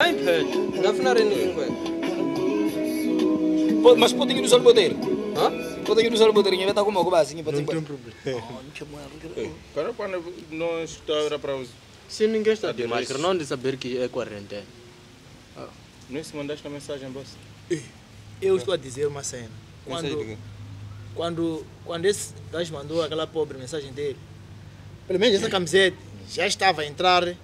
Ai, pede. Não final ninguém vai. Mas pode ir usar o boteiro. Hã? Pode ir usar o boteiro. Vai estar com uma coisa assim. Não tem problema. Para quando não está para os... Se ninguém está de máscara, não de saber que é quarentena. Não se mandaste a mensagem, boss? Eu estou a dizer uma cena. Quando esse gajo mandou aquela pobre mensagem dele, pelo menos essa camiseta já estava a entrar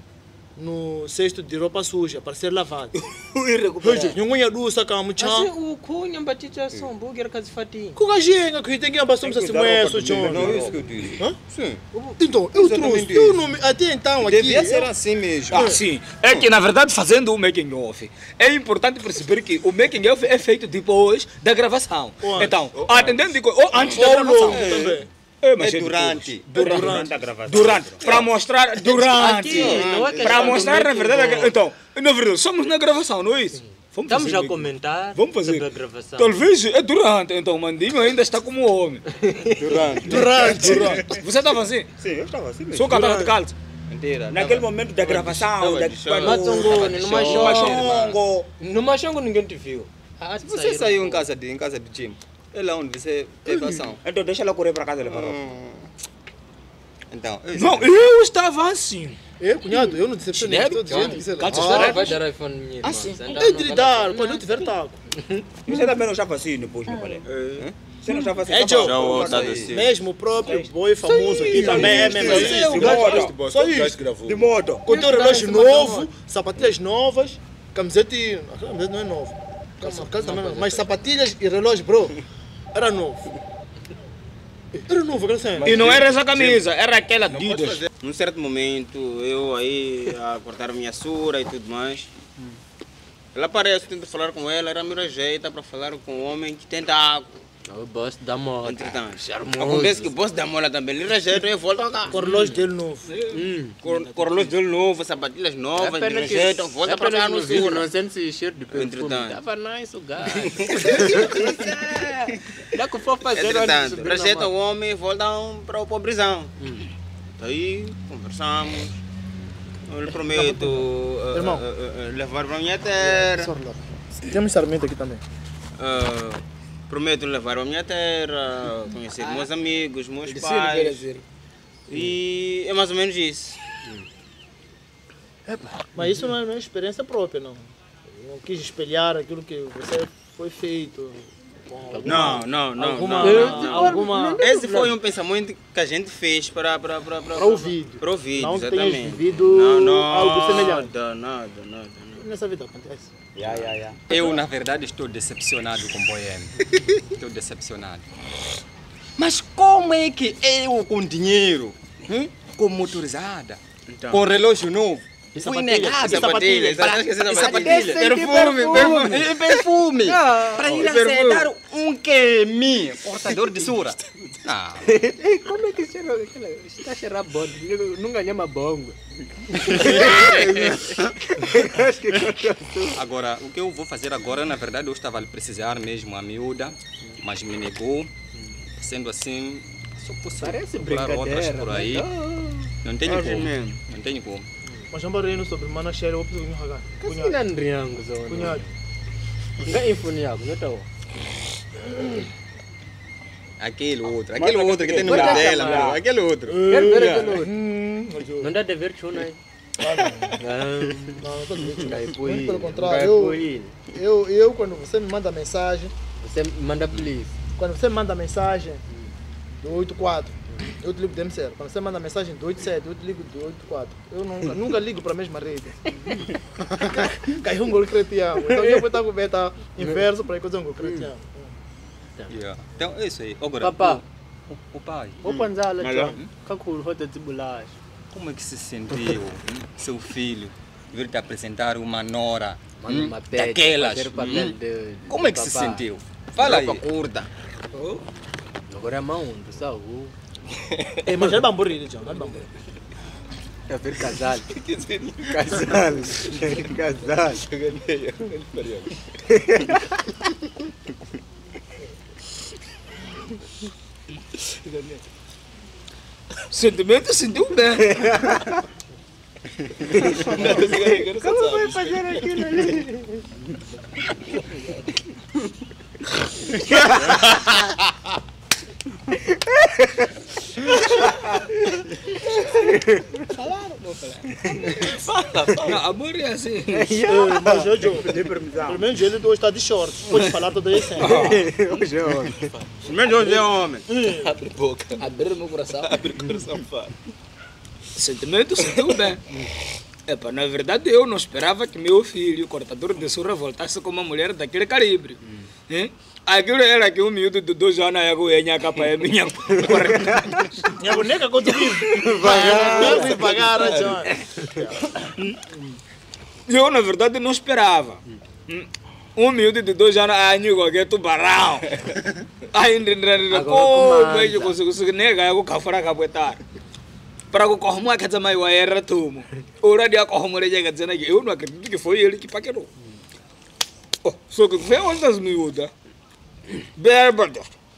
no cesto de roupa suja para ser lavada. Nhungunya dusa kama Assim, mchana. o cunha batita são burger casa fatinho. Kugajenga que tem que abastar se moeso, John. Não, isso que eu disse. Hã? Sim. Então, eu trouxe, eu não, até então aqui. Devia ser assim mesmo. Ah, sim. É que, na verdade, fazendo o making off, é importante perceber que o making off é feito depois da gravação. Então, atendendo ou antes da gravação. Também. É durante a gravação. Durante, para mostrar durante. Para mostrar, na verdade, então, na verdade, somos na gravação, não é isso? Vamos Estamos fazer a making- comentar Vamos fazer. sobre a gravação. Talvez é durante, então Mandinho ainda está como homem. Durante. Você estava assim? Sim, eu estava assim mesmo. Sou catado de calça. Mentira. Naquele momento da gravação, Matsongoni, no Machongo. No Machongo ninguém te viu. Você saiu em casa de time. É lá onde você teve ação. Então deixa ela correr para casa e levar. Então, Não, eu estava assim. Eu, cunhado, eu não decepcionei. Estou dizendo que você Vai dar iPhone minha irmã. é de lhe dar quando eu tiver taco. Você também não estava assim depois, não falei? Você não estava assim? É, Joe. Já voltado assim. Mesmo o próprio boi famoso aqui também é mesmo assim. Só isso. De moto. Com teu relógio novo, sapatilhas novas, camiseta e... A camiseta não é nova. Calça também não. Mas sapatilhas e relógio, bro, era novo. Era novo, aquela cena. E não era essa camisa, era aquela Adidas. Num certo momento, eu aí a cortar a minha sura e tudo mais. Ela aparece, eu tento falar com ela me rejeita para falar com um homem que tem taco. O boss da moda. Entretanto, acontece que o boss da mola também lhe rejeita e volta cá. Com o relógio dele novo. Com o relógio dele novo, sapatilhas novas, lhe rejeitam, volta para cá no vídeo, sul. não sente esse cheiro de perfume. Entretanto. Tava nice o gajo. Dá que for fazer Entretanto, rejeita o homem e voltam para o pobrezão. Daí, conversamos. Eu lhe prometo levar para a minha terra. Temos sarmento aqui também. Prometo levar a minha terra, conhecer meus amigos, meus pais. E é mais ou menos isso. Mas isso não é experiência própria, não. Não quis espelhar aquilo que você foi feito. Não. Alguma... Esse foi um pensamento que a gente fez para ouvido. Para ouvido, Não que tenhas exatamente. vivido algo semelhante. Nada. Nessa vida acontece. Eu, na verdade, estou decepcionado com o Boêmio. Estou decepcionado. Mas como é que eu, com dinheiro, com motorizada, com relógio novo, fui negado Sapatilhas, sapatilha, perfume, para ir aceitar um queimi, portador de sura? Não. Como é que cheira? Está a cheirar bom. Não ganhamos bongo. Agora, o que eu vou fazer agora, na verdade, eu estava a precisar mesmo a miúda, mas me negou. Sendo assim, só posso Parece procurar outras por aí. Não tenho como. Não tenho como. Mas não barulho sobre mana cheiro, eu preciso enxergar. Kasi nanriang zone. Cunhado. Enggak info niya ako, tahu. Aquele outro que tem no meio dela, bro. Aquele outro. Quero ver aquilo. Não dá de ver chuna aí. Não estou dizendo. Muito Pelo contrário, eu quando você me manda mensagem, Você manda please. quando você me manda mensagem do 84, eu te ligo do MCR. Quando você manda mensagem do 87, eu te ligo do 84. Eu nunca ligo para a mesma rede. Caiu um gol cretiano. Então eu vou estar com o beta inverso para fazer um gol cretiano. Então é isso aí. Agora, Papa, O pai, o panzala chão. Kakul hota tibulash. como é que se sentiu seu filho vir te apresentar uma nora daquelas? Como é que se sentiu? Fala aí. curta. Agora é mão, pessoal. Mas já é bamburri, já é bamburri. É ver casal. Casal. Casal. Sentimento sentiu bem. Como vai fazer aquilo ali? Não, amor é assim. Mas eu, pelo menos ele hoje está de short. Pode falar toda a essência. Hoje é homem. Pelo menos hoje é homem. Abre boca. Abrir meu coração. Abre o coração, fala. Sentimento sentiu bem. Epa, na verdade eu não esperava que meu filho, cortador de surra, voltasse com uma mulher daquele calibre. Hein? Aquilo era que um miúdo de 2 anos ia capa é minha 40 anos. Minha boneca conseguiu. Pagar, John. Eu, na verdade, não esperava. Um miúdo de 2 anos, qualquer tubarão. Ainda, como é que eu consigo negar? Eu vou fora capoetar. Para que corromper a casa mais era tumo. Ora dia corromper ele dizendo que eu não acredito que foi ele que paquerou. Só que foi onde as miúdas. Bêbada.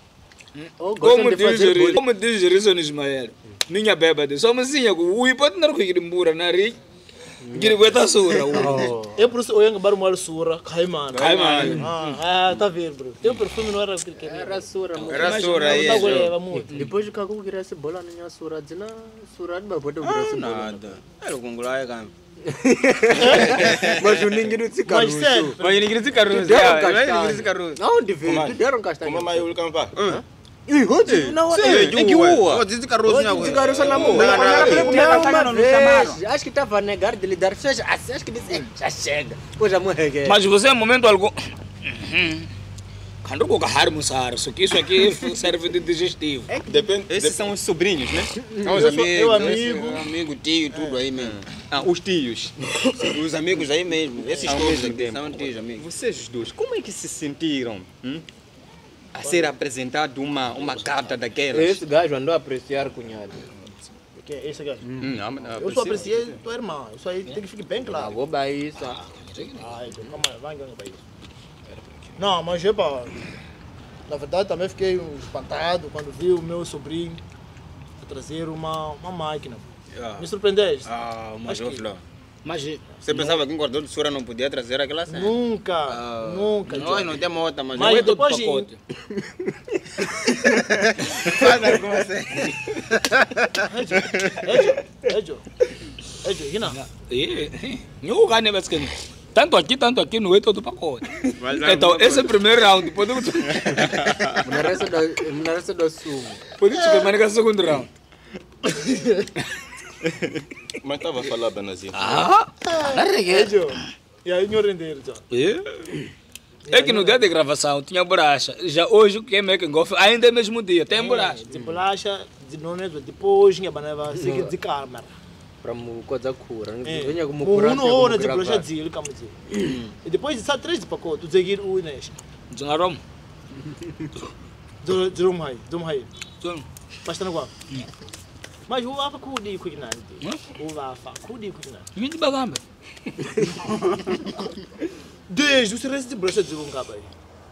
Como diz Rizon Ismael, minha bêbada, só me sinha que o hipótese não é que embura na ri. Que vai estar sura. Eu por isso eu ia bar uma sura, caimana. Caimana. Tá vendo, bro? Teu perfume não era aquele que Era sura, mano. Era sura aí. Depois de que eu queria se bola na sura, dizendo sura de babado braço Nada. Era o congolês, cara. Mas o ninguém não se Mas sério, Mas ninguém se carroça. Deram castanho. Aonde veio? Deram castanho. Como é o campa? Ih, hoje? Não, É que rua. Vou dizer carroça na rua. Cigarro na mão. Uma vez, acho que estava a negar de lhe dar fez. Acho que disse, já chega. Pois já morreu. Mas você, em momento algum. Quando eu carregar musar, só que isso aqui serve de digestivo. Depende. Esses são os sobrinhos, né? Os eu amigos. Amigo, tio, tudo aí mesmo. Ah, os tios. Os amigos aí mesmo. Esses Ao todos mesmo aqui tempo. são tios amigos. Vocês dois, como é que se sentiram a ser apresentado uma gata daquelas? Esse gajo andou a apreciar cunhado. que é esse gajo. Não, Eu só apreciei tua irmã. Isso aí tem que ficar bem claro. Vou bair isso. Ai, calma aí, vai ganhar para isso. Não, mas epa, na verdade também fiquei espantado quando vi o meu sobrinho trazer uma máquina. Me surpreendeste? Mas Acho que- filho, Mas você pensava que um cortador de sura não podia trazer aquela cena? Nunca, nunca. Nós não temos outra, mas Mas eu depois de... pacote. Fala com você. Ejo, Hina. Eu ganhei basicamente. Tanto aqui não é todo pacote. Então, esse é o primeiro round. Podemos Na resta do sumo. experimentar o segundo round. Mas estava a falar bem assim. Ejo. E aí, senhor render, já. É que no dia de gravação tinha bolacha. Já hoje, quem é que gosta, ainda é mesmo dia, tem bolacha. De bolacha, de nome, depois, tinha banana, seguir de câmera. Para uma coisa cura. É. Venha como Uma curante. hora de bolacha, dizer, como dizer. E depois, sabe, 3 de pacote, tu seguir o Inês. Jungarom. Zumai. Sim. Basta na guapa. Mas o Afa Kudi Kuinante. O Afa Kudi Kuinante. Muito bagamba. Desde o silêncio de brocha de um cabo aí.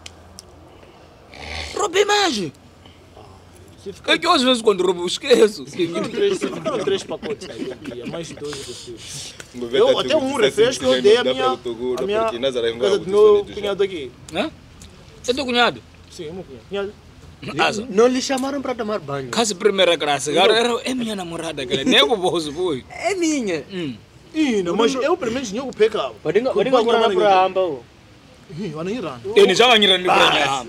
Roubei mais. Se ficar É que às vezes quando roubo, esqueço. ficaram 3 pacotes aí, eu queria mais 2 refrescos. Eu até um refresco eu dei a minha casa do meu cunhado aqui. Hã? É teu cunhado? Sim, meu cunhado. Asa. Não lhe chamaram para tomar banho. Casa primeira classe. Agora é minha namorada, aquela. Nem o bolso foi. É minha. Ih, não, mas eu pelo menos não pecava. Podinga agora para amba. Ih, eu não irã. Ele já vai ir no banho.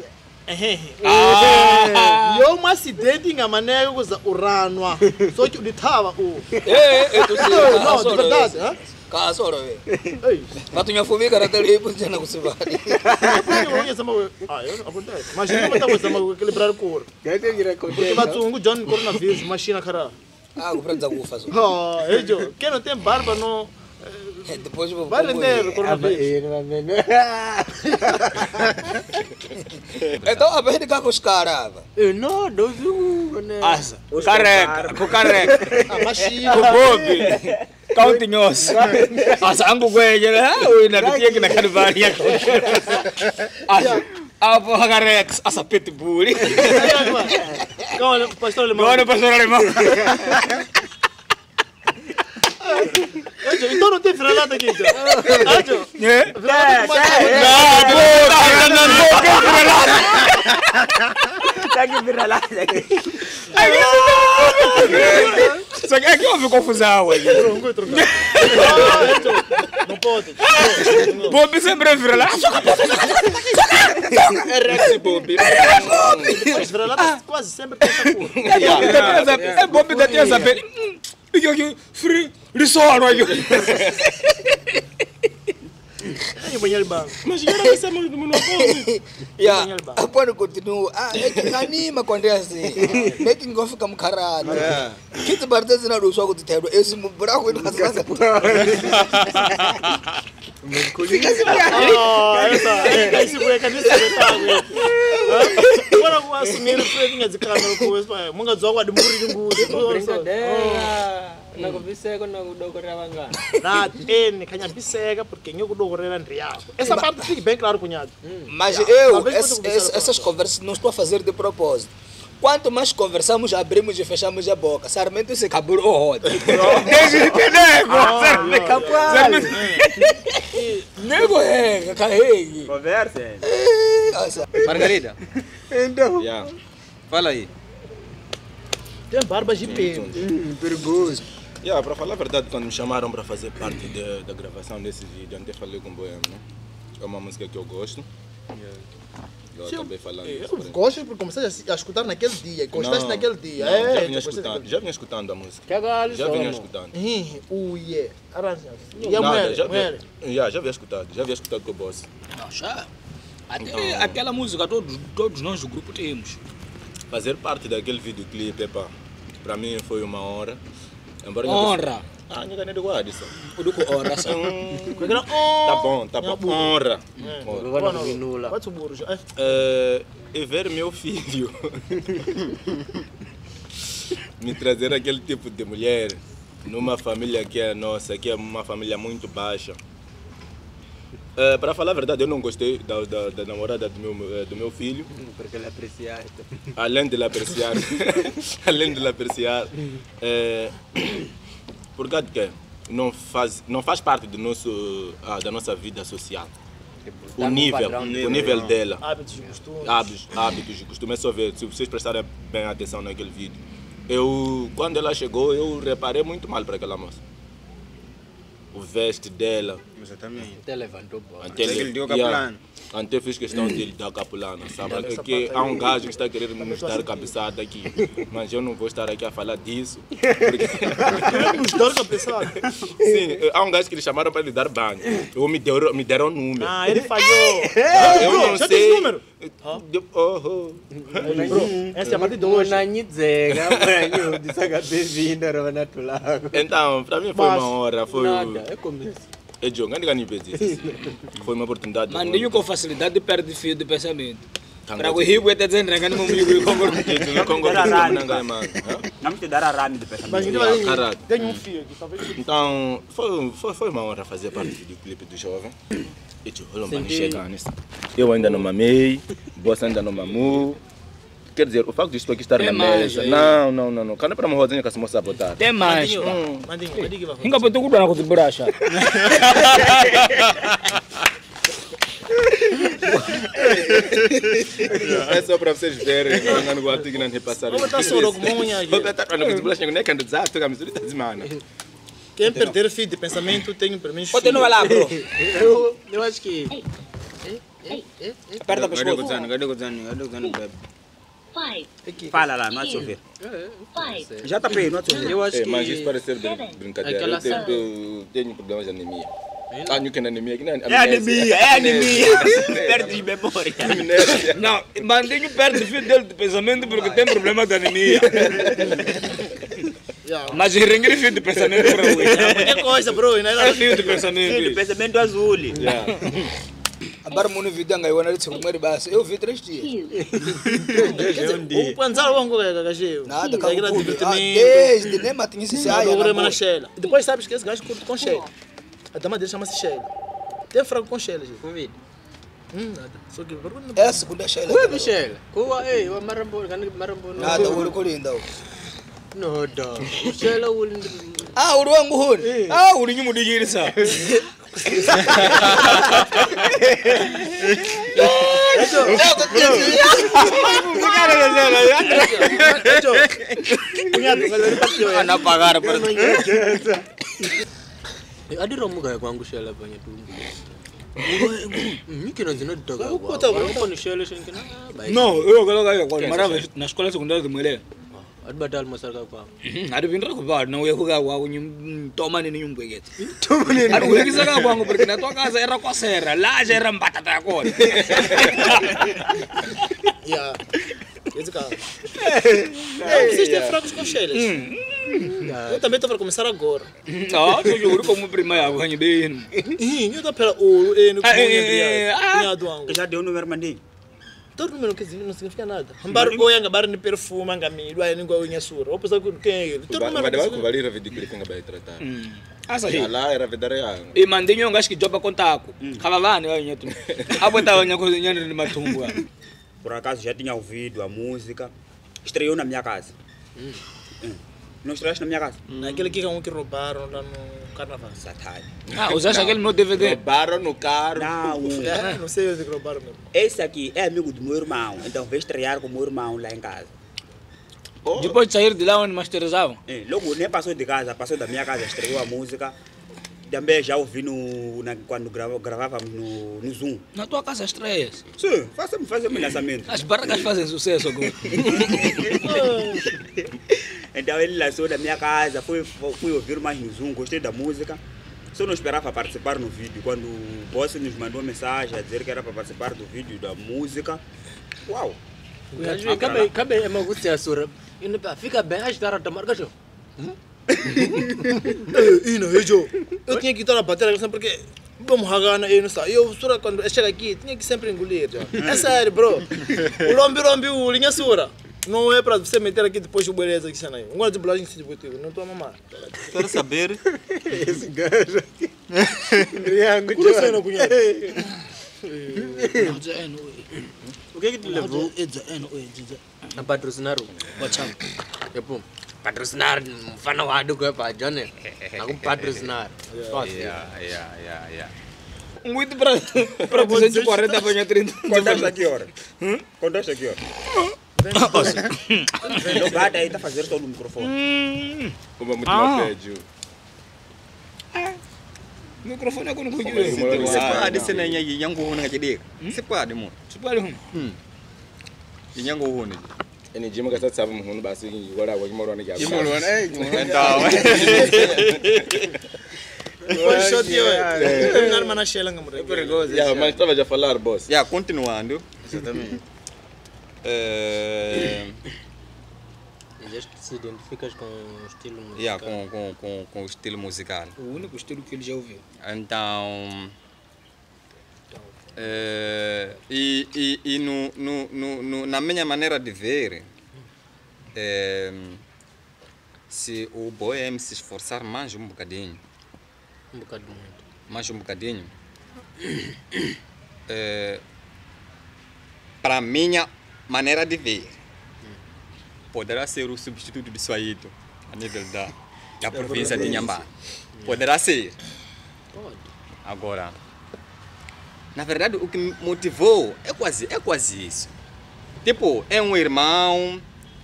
E eu um acidente em Amané, eu uso o Ranua. Só que ele estava o... Tu sei. Não, de verdade, hã? Casora, Ei, mas tu tinha fome, cara, até ali, porque não consigo. acontece. Mas eu não estava equilibrar o corpo. Porque vai um John coronavírus, machina, cara. Ah, o preto da faço. Ah, Ejo, quem não tem barba não... Depois eu vou. Vai render o coronavírus. Então, a vez de cá com os caras. Não, não viu, né? Asa. Careca, com careca. A machina. Com bobe. Countinhos. Asa, angu gueja, né? Ui, na tinha que na carvaria. Asa. A porra careca, asa pitbull. Calma, pastor alemão. Agora, pastor alemão. Então não tem viralada aqui, Joe. Tá que viralada aqui. Só que aqui houve confusão aí. Não pode. Bob sempre vira lá. É Rex Bob. As viraladas quase sempre tem essa cor. É Bob da tia saber. Free, risoro aí. E banheiro banco. Mas já era essa música do monopólio. Quando continua, é que anima quando é assim. É que não fica um caralho. Que te parece na luz de terra, esse buraco ele faz essa. Fica assim, Esse boneco nem se detalhe. Agora eu assumir o freio de câmera com isso, manga zoa de muri de ngudi. Brincadeira. Na conversa na dogoravanga. Na tem canha bisega porque eu dogorera andriado. Essa parte fica bem claro, cunhado. Mas essas conversas não estou a fazer de propósito. Quanto mais conversamos, abrimos e fechamos a boca. Sarmento se acabou o rodo. Nego é, carregue. Conversa. Margarida, Então. fala aí. Tem barba de pelo. Perigoso. Para falar a verdade, quando me chamaram para fazer parte da gravação desse vídeo, até falei com o Boêmio, né? É uma música que eu gosto. Eu acabei falando isso. Eu gosto porque comecei a escutar naquele dia. Gostaste naquele dia. Já vinha escutando a música. Que agora Já vinha escutando. E a mulher? Já havia escutado com o boss. Não, já. Até aquela música todos nós do grupo temos. Fazer parte daquele videoclipe, para mim foi uma honra. Honra. Ninguém nem guarda isso. O do honra, sabe? Tá bom. Honra. Pode subir. E ver meu filho me trazer aquele tipo de mulher numa família que é nossa, que é uma família muito baixa. Para falar a verdade, eu não gostei da namorada do meu filho. Porque ele aprecia. Além de lhe apreciar, por causa que não faz parte da nossa vida social. O nível dela. Hábitos e costumes. Hábitos e costumes. É só ver, se vocês prestarem bem atenção naquele vídeo. Quando ela chegou, eu reparei muito mal para aquela moça. O veste dela. Exatamente. Até levantou bola. Ele deu capulano. Até fiz questão de lhe dar capulano, sabe? Porque há um gajo que está querendo nos dar cabeçada aqui. Mas eu não vou estar aqui a falar disso. Porque... Nos dar cabeçada? Sim, há um gajo que lhe chamaram para lhe dar banho. Me deram número. Ele falhou. Eu não já sei. tem número? Essa é a partir de hoje. Então, para mim foi uma hora. Nada, é começo. Foi uma oportunidade. Mas nenhum com facilidade perde fio de pensamento. Para o Rio, é dizendo que não me Não te dará rame de pensamento. Mas tem um fio aqui, talvez. Então, foi uma honra fazer parte do clipe do jovem. Eu ainda não mamei, você ainda não mamou. Quer dizer, o facto de estou aqui estar na mesa. Não. Quando é para uma rosinha que a moça botar. Tem mais. Mandinho. Ainda pode ter cuidado com o buracha. É só para vocês verem. Eu não gosto de não repassar. Vamos botar só logo monha aqui. Quem perder fio de pensamento tem pelo menos. Pode não vai lá, bro. Eu acho que. Aperta para o cadê o Zano? Fala lá, não há de chover. Já está bem, não há de chover. Eu acho que. Mas isso parece ser brincadeira. Eu tenho problemas de anemia. Anemia. É anemia. Perde de memória. Não, Mandinho perde fio dele de pensamento porque tem problema de anemia. Mas rengue fio de pensamento para o Que coisa, bro. É fio de pensamento. Fio de pensamento azul. Agora no vídeo eu não disse como base. Eu vi 3 dias. O Panzalo vamos colocar Nada, desde nem matinho se sai. Depois sabes que esse gajo curte com Sheila. A dama dele chama-se Sheila. Tem frango com Sheila, gente. Convide. Nada. Só que é a segunda Sheila. Ué, Michelle. Ei, o Marambo. Nada, o Corinda. Não, Sheila, o Ah, uri wangu huni. Ah, uri nyimudikirisa. Anapagar per. Adi romu gaya kwangu shela penye tumbu. Mimi kina zinatoka kwa. Kwa ni shela shinkina. No, eu coloca kwa mara na escola secundária de mulher. Adi batal masarka kwa. Adi vindra kwa na uye kuga kwa toma nini nyumbegete. Adi uye kisaka kwangu porque na tua casa era com serra, lá já era batata agora. Yeah. Esse cara. Vocês têm fracos com chelas. Eu também estou para começar agora. Não, eu juro como prima ya ganho bem. Eu estou para o no que Já deu o número mandinho. todo número que não significa nada. Ambar goyanga bar ni perfume angami, vai ninguém goyanga sura. Ou pessoa quem é ele? Todo número Mas vai valer a vida que ele tem que tratar. Asa hii. Lá era vida real. E mandinho ngashi kijoba kontako. Kavavani wa nyetu. Hapo tawa nyako nyani ni matumbu. Por acaso já tinha ouvido a música. Estreou na minha casa. Não estreaste na minha casa? Naquele que roubaram lá no carnaval. Satani. Ah, usaste aquele meu DVD? Roubaram no carro. Não. Não sei onde roubaram mesmo. Esse aqui é amigo do meu irmão. Então veio estrear com o meu irmão lá em casa. Depois de sair de lá onde masterizavam? Logo nem passou de casa, passou da minha casa, estreou a música. Também já ouvi quando gravávamos no Zoom. Na tua casa estreias? Sim, fazemos lançamento. As barracas fazem sucesso agora. Então ele lançou da minha casa, fui ouvir mais no Zoom, gostei da música. Só não esperava participar no vídeo. Quando o boss nos mandou mensagem a dizer que era para participar do vídeo da música. Uau! Cabe é uma coisa sura. Fica bem a estar a tomar cachorro. Eu tinha que estar a bater porque vamos ragar aí no sal. Eu sura quando chega aqui tinha que sempre engolir. É sério, bro. O lombi o linha sura. Não é para você meter aqui depois o beleza que sai aí. Agora de bolagem se distribui, não estou a mamar. Quero saber. Esse gajo aqui. Por isso eu não conheço. O que te levou a patrocinar o WhatsApp? Pô, patrocinar mfano wa duko hapa John. Aku patrocinar. Yeah. Muito para 240 apanha 30. Contaste aqui hora? Contaste aqui hora? O gato aí está fazendo todo o microfone. Como muito mal pede. O microfone é quando eu Você pode ser nem aí yang go na jadi. Você pode mo. Você pode rum. Yang go hone. Ene jima ka sabe mu basi agora wa jima rona ya. Então. Foi shot eu. Terminar mana shela ngamure. É perigoso. Yeah, mas estava já a falar, boss. Yeah, continuando. Exatamente. Já se identificas com o estilo musical? Yeah, com o estilo musical. O único estilo que ele já ouviu. Então, na minha maneira de ver, se o Bohem se esforçar mais um bocadinho, para minha maneira de ver, poderá ser o substituto de Suaito a nível da província de Inhambane. Poderá ser. Agora, na verdade, o que me motivou é quase isso. Tipo, é um irmão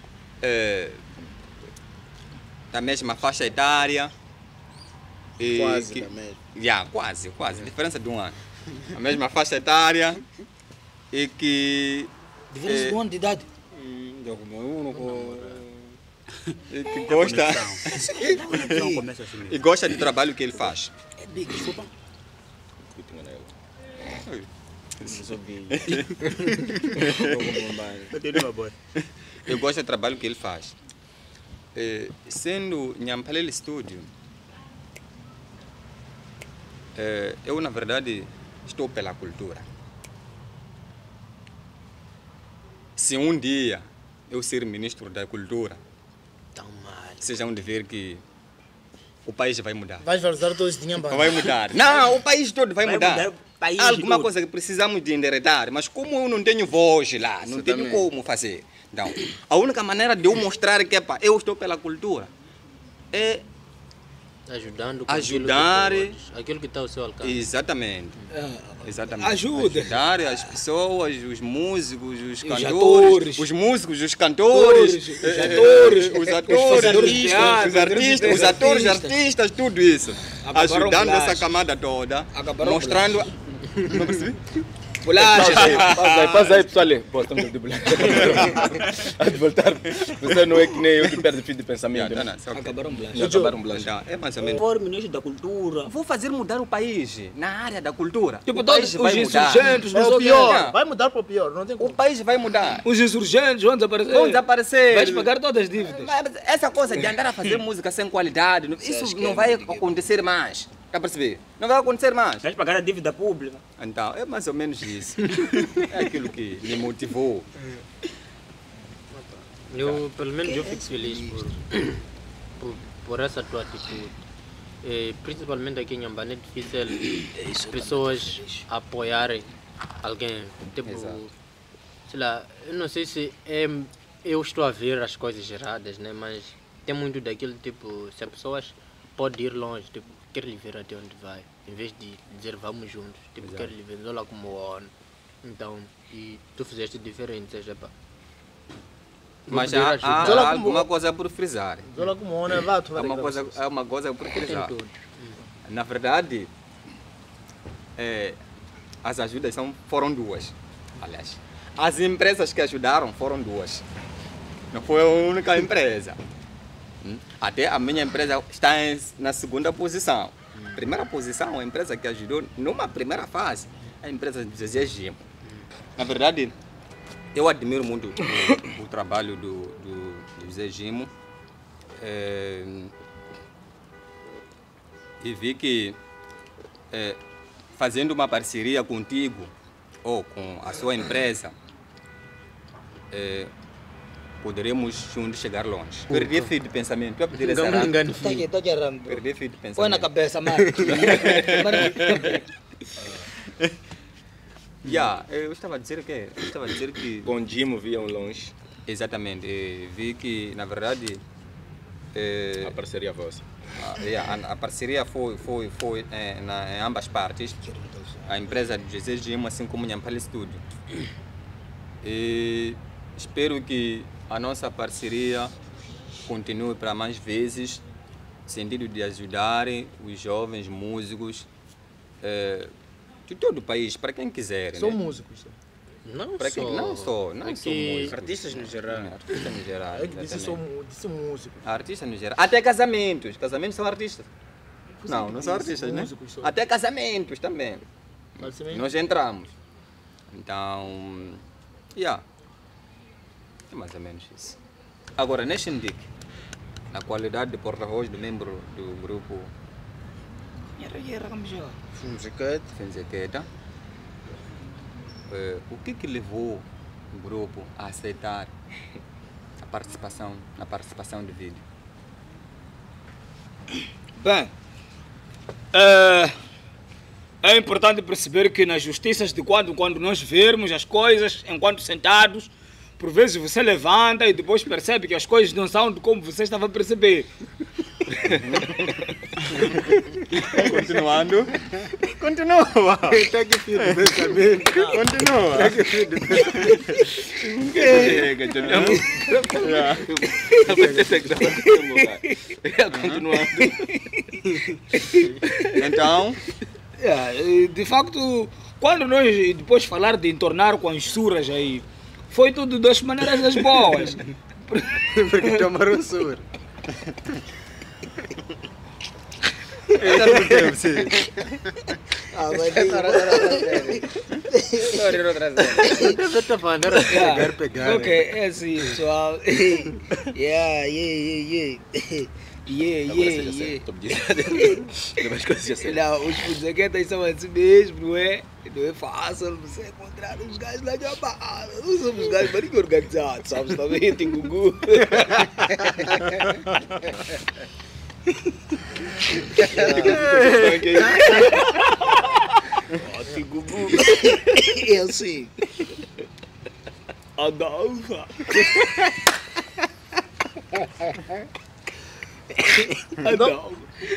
da mesma faixa etária. Quase da mesma. Quase. Diferença de um ano. A mesma faixa etária. E que... Diferença de um ano de idade? E que gosta... e gosta do trabalho que ele faz. É big, desculpa. Eu gosto do trabalho que ele faz. Sendo Nhampalele Studio, eu na verdade estou pela cultura. Se um dia eu ser ministro da cultura, vocês vão ver que o país vai mudar. Vais valorizar todos os dinheiros. Vai mudar. Não, o país todo vai mudar. País Alguma todo. coisa que precisamos de endereçar, mas como eu não tenho voz lá, não tenho como fazer. Então, a única maneira de eu mostrar que eu estou pela cultura é Ajudando com Ajudar. aquilo que está ao seu alcance. Exatamente. Exatamente. Ajuda. Ajudar as pessoas, os músicos, os cantores, atores. os músicos, os cantores, Os atores. os atores, fazedores de teatro, os artistas, os atores, artistas, tudo isso. Acabaram Ajudando bolacha. essa camada toda, Acabaram mostrando... Não percebi? Bolacha. Passa aí, pessoal. Pô, estamos a dublar. A de voltar. Você não é que nem eu que perde fio de pensamento. Não, né? não, ok. Acabaram bolacha. Já acabaram bolacha. Então, é mais ou menos. For ministro da Cultura. Vou fazer mudar o país na área da cultura. Tipo, O todos país os vai mudar. insurgentes, É não o sei o quê. pior. Vai mudar para o pior. Não tem O como. país vai mudar. Os insurgentes vão desaparecer. Vão desaparecer. Vais pagar todas as dívidas. Mas essa coisa de andar a fazer música sem qualidade, isso não vai acontecer mais. Está a perceber? Não vai acontecer mais. Vais pagar a dívida pública. Então, é mais ou menos isso. É aquilo que me motivou. Pelo menos eu fico feliz por essa tua atitude. Principalmente aqui em Nhambane é difícil as pessoas apoiarem alguém. Tipo, Exato. sei lá, eu não sei se eu estou a ver as coisas erradas, né? Mas tem muito daquilo, tipo, se a pessoas podem ir longe, tipo, quer lhe ver até onde vai, em vez de dizer vamos juntos, tipo, Exato. quer lhe ver, olha como ONU. Então, e tu fizeste diferente, seja pá. Mas Vou há, poder ajudar. Olha há como- alguma coisa por frisar. Olha como o é lá, tu vai Há uma coisa por Tem frisar. tudo. Na verdade, as ajudas foram duas. Aliás, as empresas que ajudaram foram duas. Não foi a única empresa. Até a minha empresa está na segunda posição. Primeira posição, a empresa que ajudou numa primeira fase, a empresa de Zezé Gimo. Na verdade, eu admiro muito o trabalho do Zé Gimo. E vi que fazendo uma parceria contigo ou com a sua empresa, poderemos juntos chegar longe. Perdi fio de pensamento. Tu a pedir essa rama. Engano, Tá aqui, tô aqui, Rambo. Perdi fio de Põe na pensamento. cabeça, mano. Eu estava a dizer que Com Dimo viam longe exatamente, vi que na verdade a parceria vossa. a parceria foi em ambas partes. A empresa de José Gimo, assim como o Nhampale Studio. E espero que a nossa parceria continue para mais vezes, no sentido de ajudar os jovens músicos de todo o país, para quem quiser. São né? músicos. não Para quem não só É músicos. Artistas no geral. Artistas no geral. É que disse exatamente. são músicos. Artistas no geral. Até casamentos. Casamentos são artistas. Não são artistas, né? músicos só. Até casamentos também. Basicamente, Nós entramos. Então, é mais ou menos isso. Agora, neste Ndic, na qualidade de porta-voz do membro do grupo Fenzequeta, o que levou o grupo a aceitar a participação do vídeo? Bem, é importante perceber que nas justiças de quando nós vermos as coisas enquanto sentados, por vezes você levanta e depois percebe que as coisas não são de como você estava a perceber. Continuando. Continua. Tá que filho de pensamento. Continua. Então, De facto, quando nós depois falar de entornar com as suras aí, foi tudo das maneiras das boas. Porque tomaram sur. Ah, vai ter Deve ter maneira de pegar. Ok, é assim, pessoal. Yeah. Não, os fuzaquetas são assim mesmo, não é? Não é fácil você encontrar os gajos lá de Amara. Não somos gajos bem organizados, sabes? Também tem Gugu. Tem Gugu. É assim. Adalva. Não.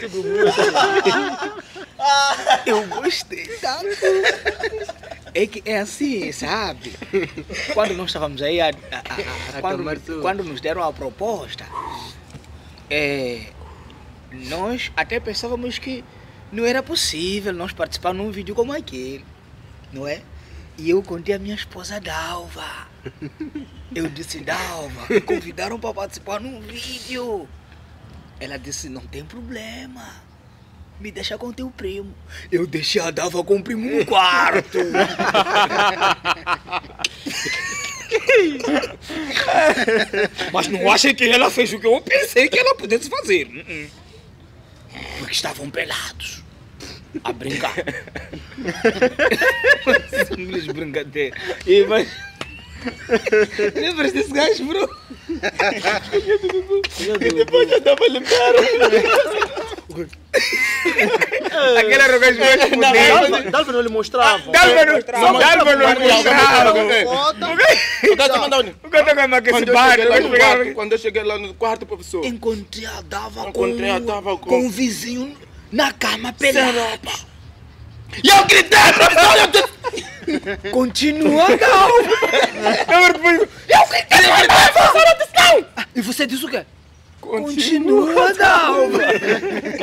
Eu gostei tanto. É que é assim, sabe? Quando nós estávamos aí, quando nos deram a proposta, nós até pensávamos que não era possível nós participar num vídeo como aquele, não é? E eu contei a minha esposa Dalva. Eu disse, Dalva, me convidaram para participar num vídeo. Ela disse, não tem problema. Me deixa com teu primo. Eu deixei a Dalva com o primo no quarto. Mas não achei que ela fez o que eu pensei que ela pudesse fazer. Porque estavam pelados. A brincar. Simples brincadeira. E mas... Lembras desse gajo, bro? E depois já dava a lembrar. Aquele era o gajo mais fudeu. Dalva não lhe mostrava. Dalva não mostrava. O gajo mandou onde? O gajo tá com esse bar. Quando eu cheguei lá no quarto, professor. Encontrei a Dalva com o vizinho na cama pelado. E eu gritei, professor! Continua, Dalva. Eu gritei, e você disse o quê? Continua, Dalva.